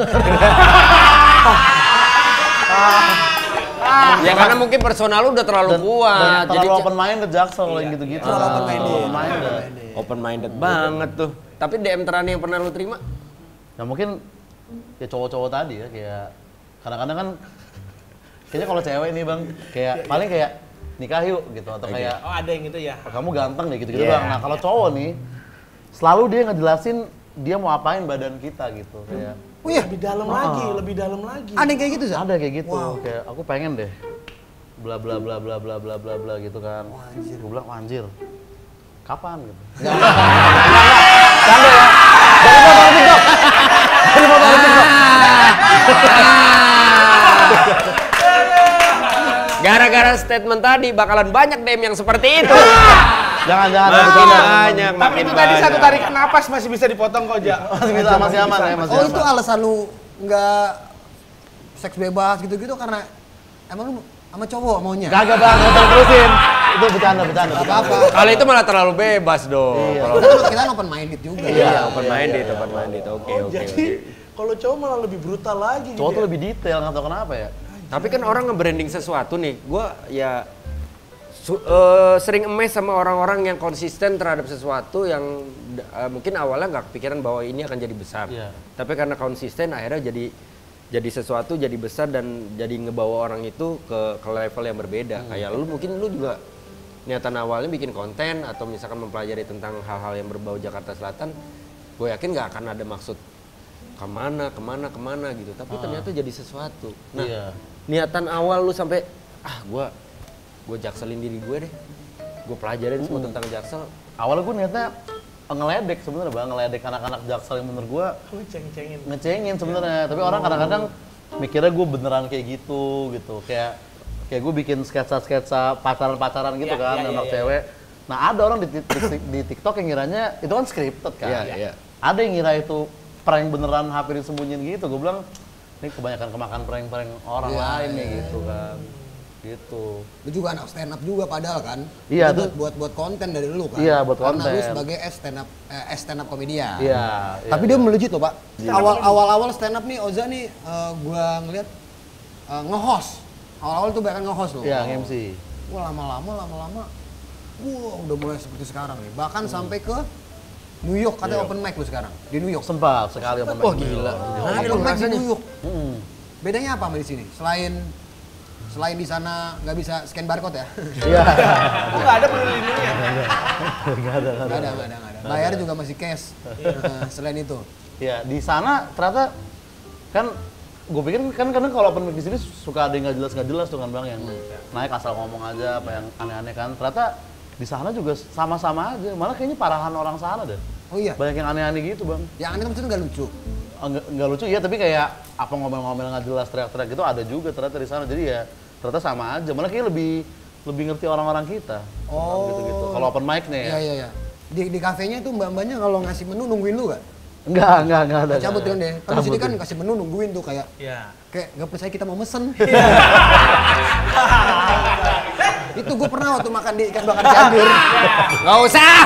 Ya karena mungkin personal lu udah terlalu kuat. Terlalu open minded Jaksel yang gitu-gitu. Terlalu open minded. Open minded banget tuh. Tapi DM terakhir yang pernah lu terima? Nah mungkin ya cowok-cowok tadi ya, kayak kadang-kadang kan kayaknya kalau cewek nih bang, kayak paling kayak nikah yuk gitu, atau kayak oh ada yang gitu ya, kamu ganteng deh gitu-gitu bang. Nah kalau cowok nih selalu dia ngejelasin dia mau apain badan kita gitu, kayak oh iya, lebih dalam lagi, lebih dalam lagi. Ada yang kayak gitu sih? ada kayak gitu. Wow. Kayak aku pengen deh bla bla bla bla bla bla bla bla gitu kan. Gue bilang anjir kapan gitu. Canda ya. Dari foto TikTok. Gara-gara statement tadi bakalan banyak DM yang seperti itu. Jangan Banyak. Tapi itu tadi satu tarikan napas masih bisa dipotong kok, Ja. masih aman ya, masih Oh aman. itu alasan lu nggak seks bebas gitu-gitu karena emang lu sama cowok maunya? Kagak bang, terusin. Itu bercanda. Apa-apa. Kalau itu malah terlalu bebas dong. Kalau Kita open minded juga. iya, open minded. Oke. Jadi kalau cowok malah lebih brutal lagi. Cowok gitu tuh ya. lebih detail, nggak tahu kenapa ya. Tapi kan orang nge-branding sesuatu nih, gue ya sering emes sama orang-orang yang konsisten terhadap sesuatu yang mungkin awalnya nggak kepikiran bahwa ini akan jadi besar. Iya. Tapi karena konsisten akhirnya jadi sesuatu, jadi besar dan jadi ngebawa orang itu ke level yang berbeda. Kayak lu juga niatan awalnya bikin konten atau misalkan mempelajari tentang hal-hal yang berbau Jakarta Selatan, gue yakin nggak akan ada maksud kemana gitu. Tapi ternyata jadi sesuatu. Nah, niatan awal lu sampai gue jakselin diri gue deh, gue pelajarin semua tentang Jaksel. Awalnya gue niatnya ngeledek sebenarnya bang, ngeledek anak-anak Jaksel yang menurut gue ngecengin sebenarnya. Tapi orang kadang-kadang mikirnya gue beneran kayak gitu. Kayak gue bikin sketsa pacaran gitu kan, anak cewek. Nah ada orang di TikTok yang ngiranya itu kan scripted kan. Ada yang ngira itu prank beneran, hampir disembunyiin gitu. Gue bilang ini kebanyakan kemakan prank orang lain nih gitu kan. Gitu. Lu juga anak stand up juga padahal kan? Iya, itu buat konten dari lu kan? Iya, buat karena konten. Karena lu sebagai stand up komedian. Iya. Tapi dia melejit loh, Pak. Awal stand up nih Oza nih gua ngeliat nge-host. Awal-awal tuh bahkan nge-host loh. Iya, MC. Wah, lama-lama udah mulai seperti sekarang nih. Bahkan sampai ke New York, katanya open mic lu sekarang. Di New York. Sempat sekali open mic. Wah gila. Open mic di New York. Bedanya apa sama di sini? Selain di sana nggak bisa scan barcode ya? Iya. Nggak ada peduli lindungnya. Nggak ada. Bayar juga masih cash. Selain itu. Ya di sana ternyata kan gue pikir kan kadang kalau open mic di sini suka ada yang nggak jelas tuh kan bang, yang naik asal ngomong aja apa yang aneh-aneh kan. Ternyata di sana juga sama-sama aja. Malah kayaknya parahan orang sana deh. Oh iya. Banyak yang aneh-aneh gitu bang. Yang aneh maksudnya nggak lucu. Nggak lucu ya, tapi kayak apa ngomel-ngomel nggak jelas, teriak-teriak gitu ada juga ternyata di sana. Jadi ya ternyata sama aja, malah kayak lebih lebih ngerti orang-orang kita. Gitu-gitu. Kalau open mic nih. Iya. Di kafenya itu mbak-mbaknya kalau ngasih menu nungguin lu gak? Enggak ada. Cabut kan deh. Kan di sini kan kasih menu nungguin tuh kayak. Iya. Kayak nggak percaya kita mau mesen. Itu gue pernah waktu makan di ikan bakar Cianjur. Nggak usah.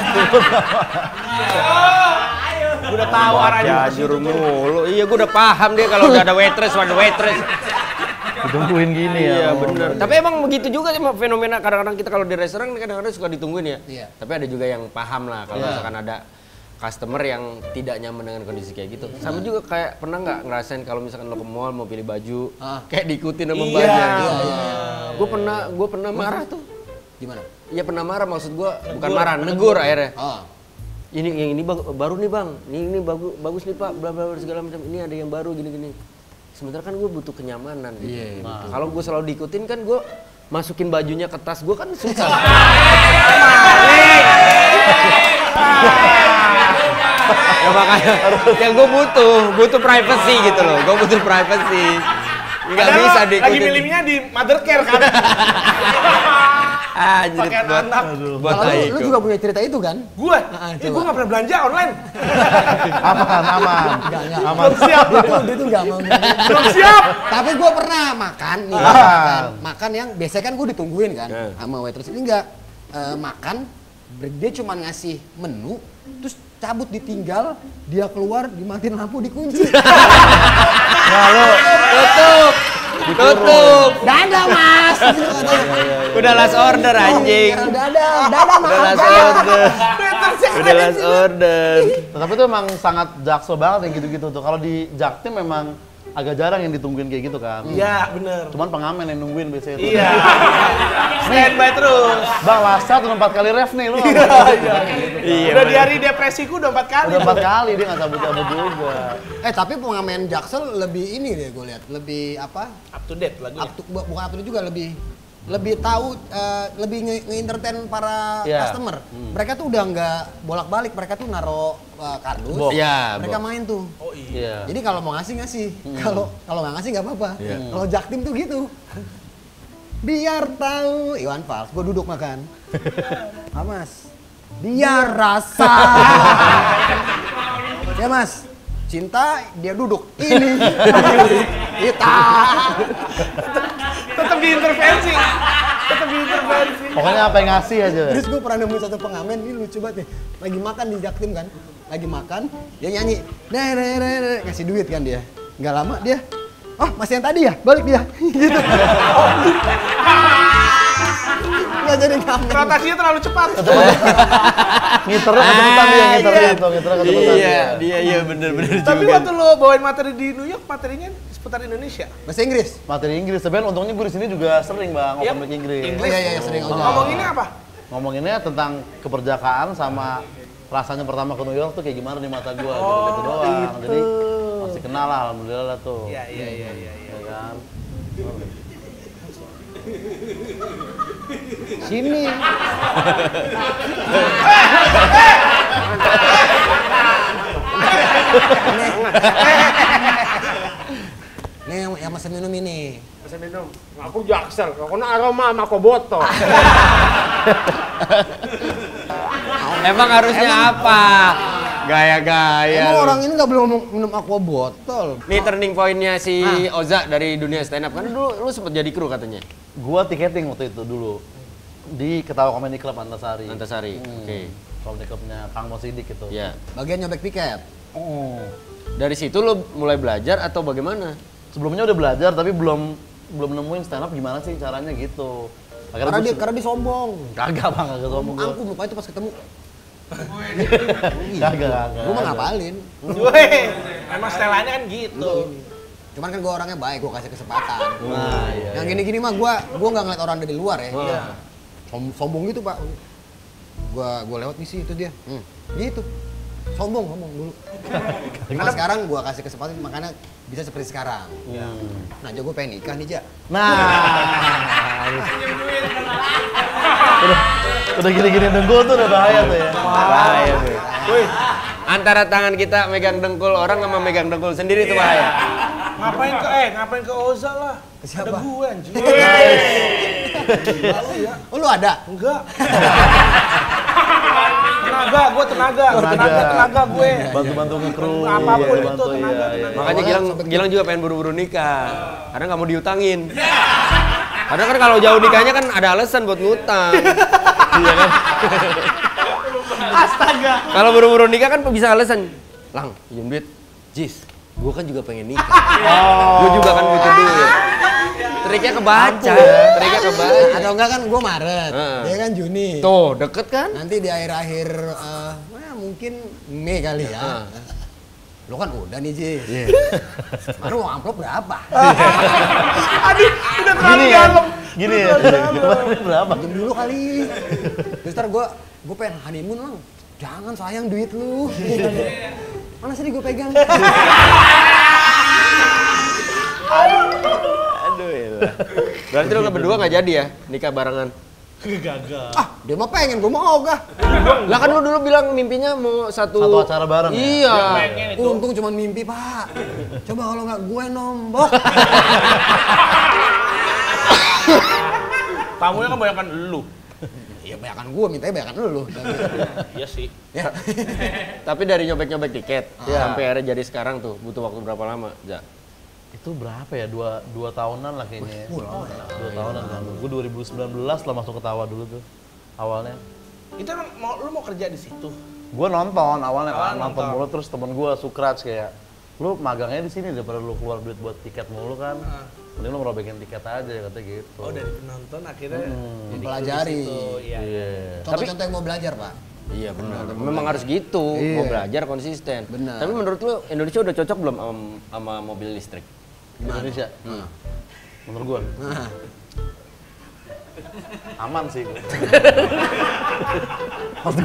Udah tahu arahnya. Cianjur mulu. Iya, gue udah paham dia kalau udah ada waitress. Ditungguin gini ya. Iya bener. Tapi emang begitu juga sih fenomena kadang-kadang kita kalau di restoran kadang-kadang suka ditungguin ya. Iya. Tapi ada juga yang paham lah kalau misalkan ada customer yang tidak nyaman dengan kondisi kayak gitu. Sama juga kayak pernah nggak ngerasain kalau misalkan lo ke mall mau pilih baju kayak diikutin sama mbaknya gitu. Gue pernah marah tuh. Gimana? Iya pernah marah, maksud gue bukan marah, negur akhirnya. Ini yang ini baru nih bang, ini bagus nih pak, bla bla segala macam. Ini ada yang baru gini. Sementara kan gue butuh kenyamanan gitu. Kalau gue selalu diikutin kan gue masukin bajunya ke tas gue kan susah. Ya makanya yang gue butuh privacy gitu loh. Gue butuh privacy. Nggak bisa diikutin. Lagi milihnya di mother care kan. Pakai anak. Kalau lu juga punya cerita itu kan? Gue nggak pernah belanja online. Aman. Belum siap. Dia tuh nggak mau. Belum siap. Tapi gue pernah makan nih. Makan yang biasanya kan gue ditungguin kan sama waitress. Ini enggak makan. Dia cuma ngasih menu, terus cabut ditinggal, dia keluar, dimatiin lampu, dikunci. Lalu Tutup. Dadah mas. Udah last order anjing. Dadah mas. Udah last order. Tapi itu memang sangat Jakso banget yang gitu-gitu tuh. Kalau di Jaktim memang agak jarang yang ditungguin kayak gitu kan. Iya, bener. Cuman pengamen yang nungguin biasanya tuh. Iya. Standby terus. Bang, last shot udah 4 kali ref nih lu. Iya. Udah di hari depresiku udah 4 kali. Udah 4 kali dia nggak cabut-cabut juga. Tapi pengamen Jaksel lebih ini deh gue lihat, lebih apa? Up to date lagunya. Bukan up to date juga, lebih tahu, lebih nge-entertain para customer. Mereka tuh udah nggak bolak-balik, mereka tuh naro kardus, mereka main tuh. Oh iya. Jadi kalau mau ngasih, kalau nggak ngasih nggak apa-apa. Kalau Jaktim tuh gitu. Biar tahu, Iwan Fals, gue duduk makan. Mas, biar rasa. Ya mas, cinta dia duduk ini. Kita. Tetap diintervensi. Pokoknya apa yang ngasih aja. Terus gue pernah nemuin satu pengamen, ini lucu banget nih. Lagi makan di Jaktim kan, lagi makan, dia nyanyi, ngasih duit kan dia. Nggak lama dia, oh masih yang tadi ya, balik dia. Gitu. Nggak jadi ngamen. Rotasinya terlalu cepat. Ngiternya kecepetan dia, ngiternya kecepetan. Iya bener Tapi juga. waktu lo bawain materi di New York, materinya seputar Indonesia. Bahasa Inggris? Materi Inggris, tapi kan untungnya gue di sini juga sering bang, open mic Inggris. Iya sering. Ngomonginnya apa? Ngomonginnya tentang keperjakaan sama rasanya pertama ke New York tuh kayak gimana di mata gue, gitu doang. Jadi masih kenal lah, alhamdulillah lah tuh. Iya. Ya kan? Sini. Nih yang mesen minum ini. Mesen minum. Aku Jaksel, karena aroma sama koboto. Emang harusnya apa? Gaya-gaya. Emang orang ini nggak belum minum aqua botol. Nih turning point-nya si Oza dari dunia stand up. Kan dulu lu sempet jadi kru katanya. Gua tiketing waktu itu dulu di Ketawa Comedy Club Antasari. Oke. Comedy Clubnya Kang Mo Sidik itu. Iya. Bagian nyobek tiket. Dari situ lu mulai belajar atau bagaimana? Sebelumnya udah belajar tapi belum nemuin stand up gimana sih caranya gitu. Karena dia sombong. Kagak bang, kagak sombong gua. Angku mukanya tuh pas ketemu. Kagak. Lu mah ngapalin. Woi, emang setelannya kan gitu. Cuman kan gue orangnya baik, gue kasih kesempatan. Nah, iya. Yang gini-gini mah gue nggak ngeliat orang dari luar ya. Sombong gitu pak. Gue lewat misi itu dia. Gitu. Sombong dulu. Karena sekarang gue kasih kesempatan makanya bisa seperti sekarang. Nah, gue pengen nikah nih, Ja. Udah gini-gini dengkul tuh udah bahaya tuh ya. Bahaya tuh. Wih, antara tangan kita megang dengkul orang sama megang dengkul sendiri tuh bahaya. Ngapain ke Oza lah? Siapa? Ada gue anjing. Oh lu ada? Enggak. tenaga gue. Bantu-bantu nge-crew. Apapun iya, itu tenaga. Makanya Gilang juga pengen buru-buru nikah. Karena nggak mau diutangin. Karena kan kalau jauh nikahnya kan ada alasan buat ngutang. Iya kan? Astaga. Kalau buru-buru nikah kan bisa alasan. Lang, pinjam duit. Jis, gue kan juga pengen nikah. Gue juga kan butuh duit. Triknya kebaca. Atau enggak kan gue Maret, dia kan Juni. Tuh, deket kan? Nanti di akhir-akhir mungkin Mei kali ya. Lo kan udah nih Jis. Baru mau amplop berapa? Aduh, udah terlalu dalam. Gini ya. Berapa? Pinjam dulu kali. Terus ntar gue pengen honeymoon Lang. Jangan sayang duit lu. Mana sih gue pegang? Aduh ya. Berarti lo berdua nggak jadi ya nikah barengan? Gagal. Dia mah pengen, gue mau ogah. Lah kan lo dulu bilang mimpinya mau satu acara bareng ya? Iya. Untung cuma mimpi Pak. Coba kalau nggak gue nombok. Tamunya kan banyak lu. Iya banyakan gue, mintanya banyakan lu. Iya sih. Ya. Tapi dari nyobek-nyobek tiket sampai akhirnya jadi sekarang tuh butuh waktu berapa lama? Ja? Itu berapa ya? Dua tahunan lah kayaknya. 2 tahunan kan. Gue 2019 lah masuk ke Tawa dulu tuh awalnya. Itu emang lu mau kerja di situ? Gue nonton awalnya kan, nonton mulu terus temen gue Sukraj kayak lu magangnya di sini daripada lu keluar duit buat tiket mulu kan. Mending lu ngerobekin tiket aja katanya gitu. Oh dari penonton akhirnya Mempelajari. Iya. Contoh-contoh yang mau belajar Pak. Iya benar. Memang harus gitu. Mau belajar konsisten. Benar. Tapi menurut lu Indonesia udah cocok belum sama mobil listrik? Indonesia. Menurut gue. Aman sih gue. Maksud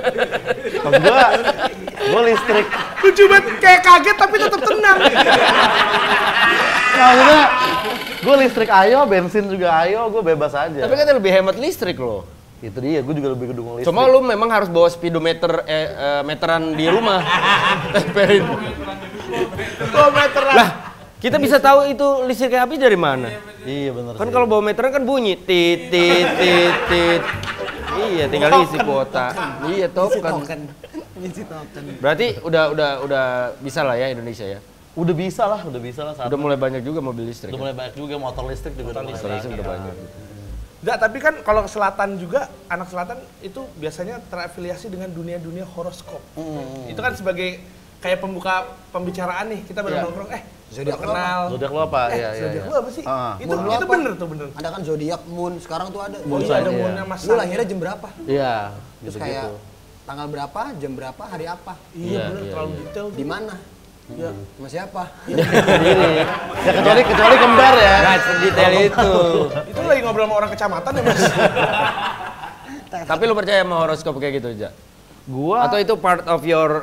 gue listrik. Lucu banget, kayak kaget tapi tetap tenang. Maksudnya gue listrik ayo, bensin juga ayo, gue bebas aja. Tapi kan lebih hemat listrik loh. Itu dia, gue juga lebih kedukung listrik. Cuma lu memang harus bawa speedometer meteran di rumah. Tempelin. Meteran. Lah, kita bisa tahu itu listrik api dari mana? Iya benar. Kan kalau bawa meteran kan bunyi tit tit tit tit. Iya, tinggal isi kuota. Iya, token. Ngisi token. Berarti udah bisa lah ya Indonesia ya. Udah bisa lah saat Udah mulai banyak juga mobil listrik. udah mulai banyak juga motor listrik juga Motor listrik udah banyak. Enggak, tapi kan kalau ke selatan juga, anak selatan itu biasanya terafiliasi dengan dunia-dunia horoskop. Itu kan sebagai kayak pembuka pembicaraan nih, kita baru nongkrong, Zodiak kenal. Zodiak lo apa? Iya. Zodiak lu apa sih? Itu apa? bener tuh bener. Ada kan zodiak moon, sekarang tuh ada. Moon Ada sign, iya. moonnya Mas. Lu lahirnya jam berapa? Iya, Terus gitu-gitu. kayak tanggal berapa, jam berapa, hari apa? Iya bener, terlalu detail. Di mana? Iya. Sama siapa? Sendiri. Ya kecuali kembar ya. Nggak sedetail itu. Itu lagi ngobrol sama orang kecamatan ya Mas? Tapi lu percaya sama horoskop kayak gitu, Ja? Gua Atau itu part of your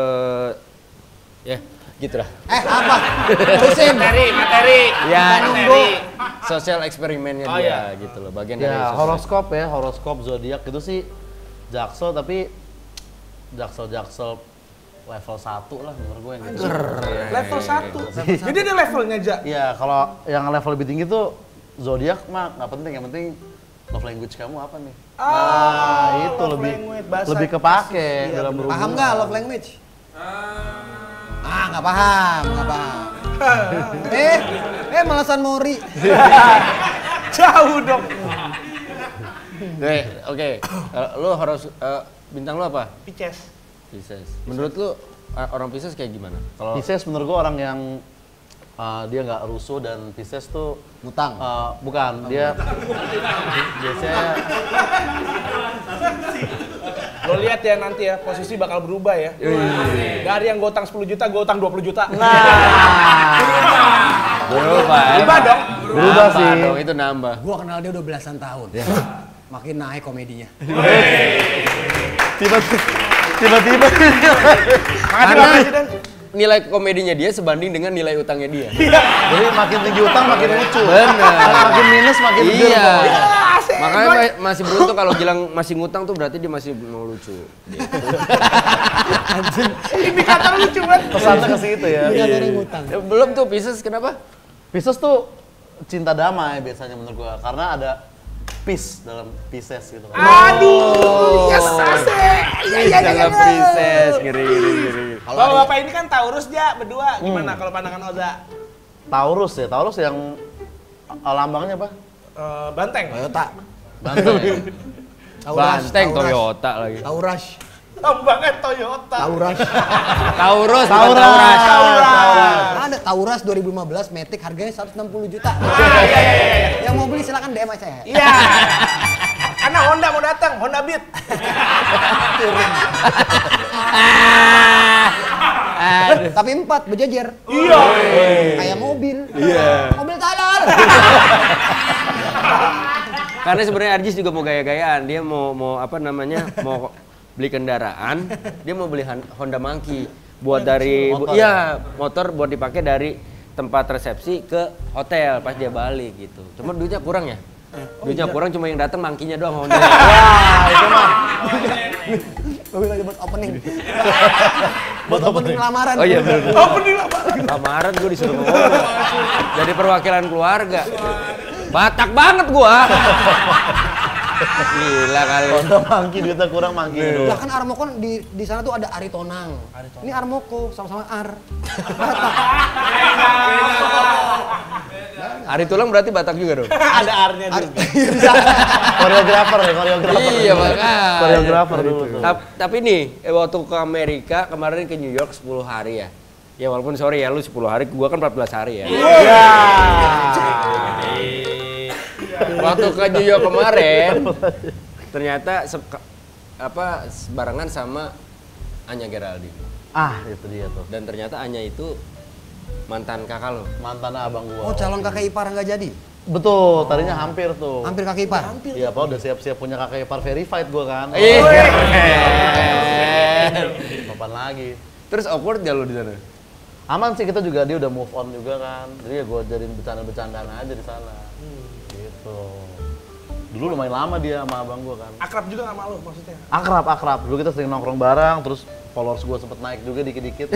ya, gitu lah. Apa? Musim. Materi. Ya, sosial eksperimennya dia gitu loh, bagian dari ya sosial. horoskop zodiak itu sih Jaksel tapi Jaksel level 1 lah menurut gue yang gitu. Level 1. Jadi ada levelnya aja. Iya, kalau yang level lebih tinggi tuh zodiak mah nggak penting, yang penting love language kamu apa nih? Itu love language, bahasa lebih kepake dalam berhubungan. Paham nggak love language? Nggak paham. Malasan Mori. Jauh dong. Oke. Lu harus bintang lu apa? Pisces. Pisces. Menurut lu orang Pisces kayak gimana? Kalau Pisces menurut gue orang yang dia nggak rusuh, dan Pisces tuh Ngutang. bukan dia biasanya Lo lihat ya nanti ya, posisi bakal berubah ya. Dari yang gue utang 10 juta, gue utang 20 juta. berubah dong. berubah sih. Dong, itu nambah. Gua kenal dia udah belasan tahun. Makin naik komedinya. Tiba-tiba Karena nilai komedinya dia sebanding dengan nilai utangnya dia. jadi makin tinggi utang makin lucu. Benar. Makin minus makin gede. Iya. Makanya masih beruntung kalau Gilang masih ngutang tuh berarti dia masih mau lucu. Indikator lucu banget. Pesannya ke situ ya. Ngutang. Belum tuh Pisces kenapa? Pisces tuh cinta damai biasanya menurut gua, karena ada peace dalam Pisces gitu kan. Aduh, yes asik. Iya. Dalam Pisces, ngeri. Kalau Bapak ini kan Taurus ya berdua. Gimana kalau pandangan Oza? Taurus ya, Taurus yang lambangnya apa? Banteng. Toyota. Banteng. Banteng Toyota lagi. Taurus. Lambangnya Toyota. Taurus. Ada Taurus 2015 Matic harganya 160 juta. Iya. Yang mau beli silakan DM saya. Iya. Karena Honda mau datang, Honda Beat. Tapi 4 berjejer. Iya. Kayak mobil. Iya. Mobil talal. Karena sebenarnya Arjis juga mau gaya-gayaan. Dia mau mau beli kendaraan, dia mau beli Honda Monkey buat dari motor buat dipakai dari tempat resepsi ke hotel pas dia balik gitu. Cuma duitnya kurang ya. Duitnya kurang cuma yang datang Monkey-nya doang Honda. Wah, itu mah. Mobil lagi buat opening. Buat opening lamaran. Oh iya benar. Opening lamaran. Lamaran gue disuruh ngomong. Jadi perwakilan keluarga. Batak banget gua. Gila kali. Honda Monkey duitnya kurang Monkey dulu. Lah kan Armoko di sana tuh ada Aritonang. Ini Armoko sama-sama Ar. Ari Tulang berarti Batak juga dong. Ada R-nya dulu. Koreografer ya, koreografer. Iya makanya. Koreografer dulu. Tapi nih, waktu ke Amerika kemarin ke New York 10 hari ya. Ya walaupun sorry ya lu 10 hari, gua kan 14 hari ya. Iya. Waktu ke New York kemarin ternyata barengan sama Anya Geraldine. Ah, itu dia tuh. Dan ternyata Anya itu mantan kakak lo. Mantan abang gua. Oh, calon kakek ipar nggak jadi? Betul, tadinya hampir tuh. Hampir kakek ipar? Iya, Pak udah siap-siap punya kakek ipar verified gua kan. Kapan lagi? Terus awkward gak lo di sana? Aman sih, kita juga, dia udah move on juga kan. Jadi ya gua jadiin bercanda-bercandaan aja di sana. Gitu. Dulu lumayan lama dia sama abang gua kan. Akrab juga sama lo maksudnya? Akrab. Dulu kita sering nongkrong bareng, terus followers gua sempet naik juga dikit-dikit.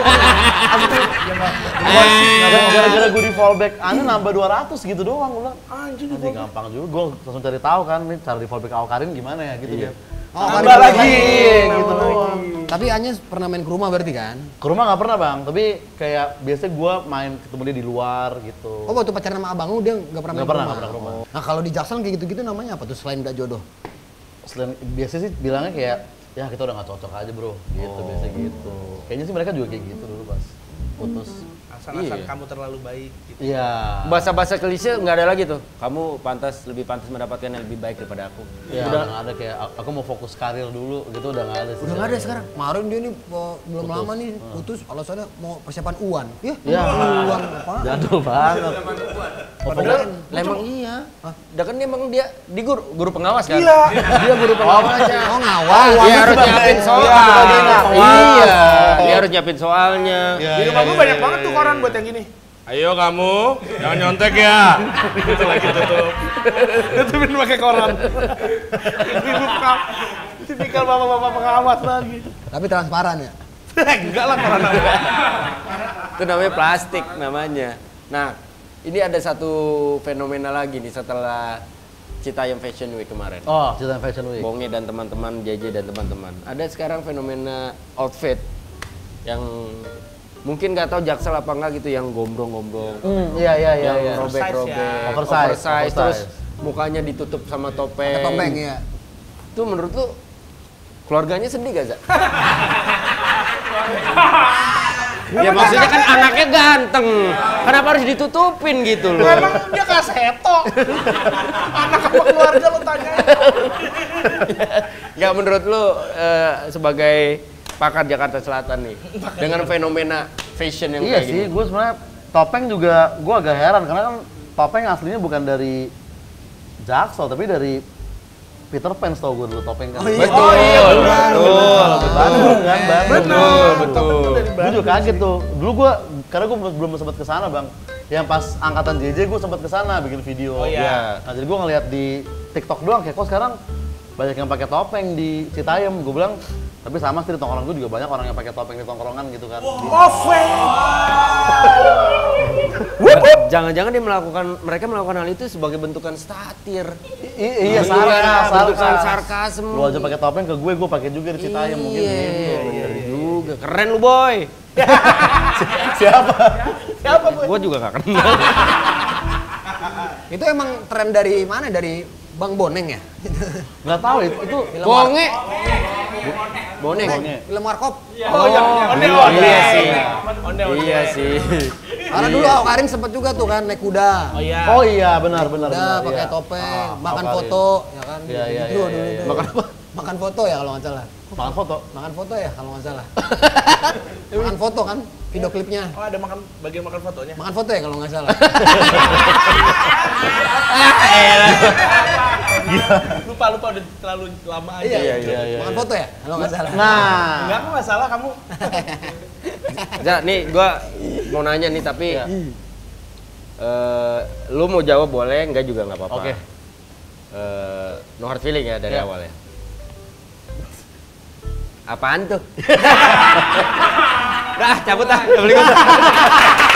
Gara-gara gua di fallback, nambah 200 gitu doang. Gua bilang, Anjir, nanti gampang juga. Gua langsung cari tahu kan, nih cara di fallback Awkarin gimana ya gitu dia. Nambah lagi, gitu doang. Tapi Anya pernah main ke rumah berarti kan? Ke rumah nggak pernah bang, tapi kayak biasanya gua main ketemu dia di luar gitu. Oh, waktu pacaran sama abang lu dia nggak pernah main Nggak ke rumah? pernah ke rumah. Nah, kalau di Jaksel kayak gitu-gitu namanya apa tuh selain nggak jodoh? Selain biasanya sih bilangnya kayak ya kita udah nggak cocok aja bro, gitu biasanya gitu. Kayaknya sih mereka juga kayak gitu dulu pas putus. Asal-asal kamu terlalu baik gitu. Iya. Bahasa-bahasa klise nggak ada lagi tuh. Kamu lebih pantas mendapatkan yang lebih baik daripada aku. Ya, udah nggak ada kayak aku mau fokus karir dulu gitu, udah nggak ada sih. Udah nggak ada sekarang. Kemarin dia nih belum lama nih putus, alasannya mau persiapan UAN. Ya. UAN apa? Jadul banget. Padahal emang iya. Udah kan emang dia di guru pengawas kan? Iya. Dia guru pengawas aja. Oh, ngawal. Dia harus nyiapin soal. Iya. Dia harus nyiapin soalnya. Di rumah gue banyak banget tuh koran buat yang gini. Ayo kamu, jangan nyontek ya. Itu lagi tutup. Tutupin pakai koran. Tipikal bapak-bapak pengawas lagi. Tapi transparan ya? Enggak lah koran apa. Itu namanya plastik namanya. Nah, ini ada satu fenomena lagi nih setelah Citayam Fashion Week kemarin. Oh, Citayam Fashion Week. Bonge dan teman-teman, JJ dan teman-teman. Ada sekarang fenomena outfit yang mungkin nggak tahu Jaksel apa enggak gitu, yang gombrong-gombrong. Iya. Yang robek-robek. Oversize. Terus mukanya ditutup sama topeng. Topeng ya. Itu menurut lu keluarganya sedih gak, Za? Ya maksudnya kan anaknya ganteng. Kenapa harus ditutupin gitu loh? Emang dia kaseto. Anak apa keluarga lo tanyain. Nggak, menurut lu sebagai pakar Jakarta Selatan nih, dengan fenomena fashion yang Iya kayak sih, gini. gue sebenarnya topeng juga gue agak heran karena kan topeng aslinya bukan dari Jaksel tapi dari Peter Pan, tau gue dulu topeng kan. Betul. Bandung kan, Betul, betul. Gue juga kaget tuh. Dulu gue, karena gue belum sempat kesana bang. Yang pas angkatan JJ gue sempat kesana bikin video. Oh iya. Nah jadi gue ngeliat di TikTok doang, kayak kok sekarang banyak yang pakai topeng di Citayam. Gue bilang, tapi sama sih di tongkrongan gue juga banyak orang yang pakai topeng di tongkrongan gitu kan. Oh, Jangan-jangan mereka melakukan hal itu sebagai bentukan satir. Iya, bentukan sarkasme. Lu aja pakai topeng ke gue pakai juga di Citayam mungkin gitu. Iya juga. Keren lu, Boy. Siapa Boy? Gua juga gak kenal. Itu emang tren dari mana? Dari Bang Boneng ya? Nggak tahu itu Bonge. Boneng. Film Warkop. Oh iya, onde. Iya sih. Onde. Iya sih. Karena dulu Ahok Karin sempet juga tuh kan naik kuda. Oh iya. Benar. Kuda pakai topeng, makan foto, ya kan? Iya. Dulu. Makan apa? Makan foto ya kalau nggak salah. Makan foto. Makan foto ya kalau nggak salah. Makan foto kan video klipnya. Oh ada bagian makan fotonya. Makan foto ya kalau nggak salah. Lupa udah terlalu lama aja. Iya. Makan foto ya kalau nggak salah. Nah, Enggak, aku nggak salah kamu. Nih gua mau nanya nih tapi lu mau jawab boleh, enggak juga nggak apa-apa. Oke. No hard feeling ya dari awal ya. Apaan tuh? Dah, cabut dah.